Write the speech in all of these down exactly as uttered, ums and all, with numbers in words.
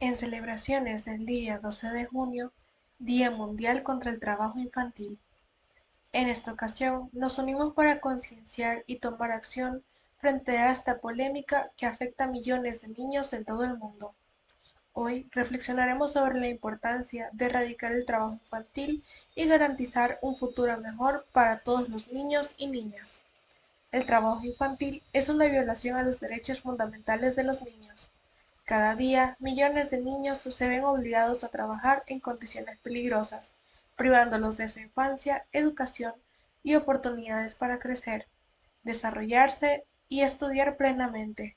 En celebraciones del día doce de junio, Día Mundial contra el Trabajo Infantil. En esta ocasión nos unimos para concienciar y tomar acción frente a esta polémica que afecta a millones de niños en todo el mundo. Hoy reflexionaremos sobre la importancia de erradicar el trabajo infantil y garantizar un futuro mejor para todos los niños y niñas. El trabajo infantil es una violación a los derechos fundamentales de los niños. Cada día, millones de niños se ven obligados a trabajar en condiciones peligrosas, privándolos de su infancia, educación y oportunidades para crecer, desarrollarse y estudiar plenamente.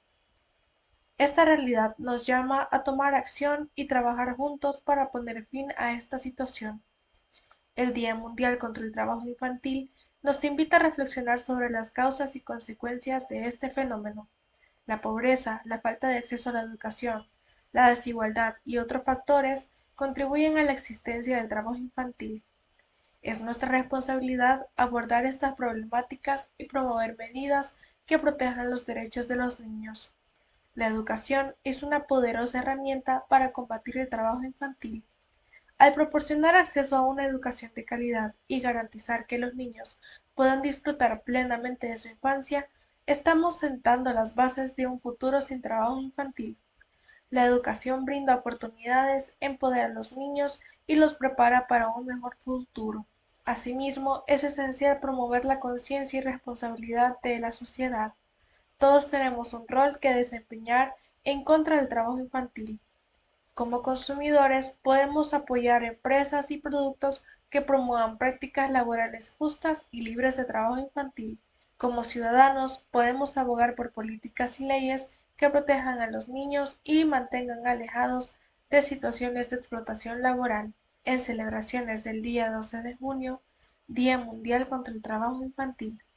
Esta realidad nos llama a tomar acción y trabajar juntos para poner fin a esta situación. El Día Mundial contra el Trabajo Infantil nos invita a reflexionar sobre las causas y consecuencias de este fenómeno. La pobreza, la falta de acceso a la educación, la desigualdad y otros factores contribuyen a la existencia del trabajo infantil. Es nuestra responsabilidad abordar estas problemáticas y promover medidas que protejan los derechos de los niños. La educación es una poderosa herramienta para combatir el trabajo infantil. Al proporcionar acceso a una educación de calidad y garantizar que los niños puedan disfrutar plenamente de su infancia, estamos sentando las bases de un futuro sin trabajo infantil. La educación brinda oportunidades, empodera a los niños y los prepara para un mejor futuro. Asimismo, es esencial promover la conciencia y responsabilidad de la sociedad. Todos tenemos un rol que desempeñar en contra del trabajo infantil. Como consumidores, podemos apoyar empresas y productos que promuevan prácticas laborales justas y libres de trabajo infantil. Como ciudadanos, podemos abogar por políticas y leyes que protejan a los niños y mantengan alejados de situaciones de explotación laboral. En celebraciones del día doce de junio, Día Mundial contra el Trabajo Infantil.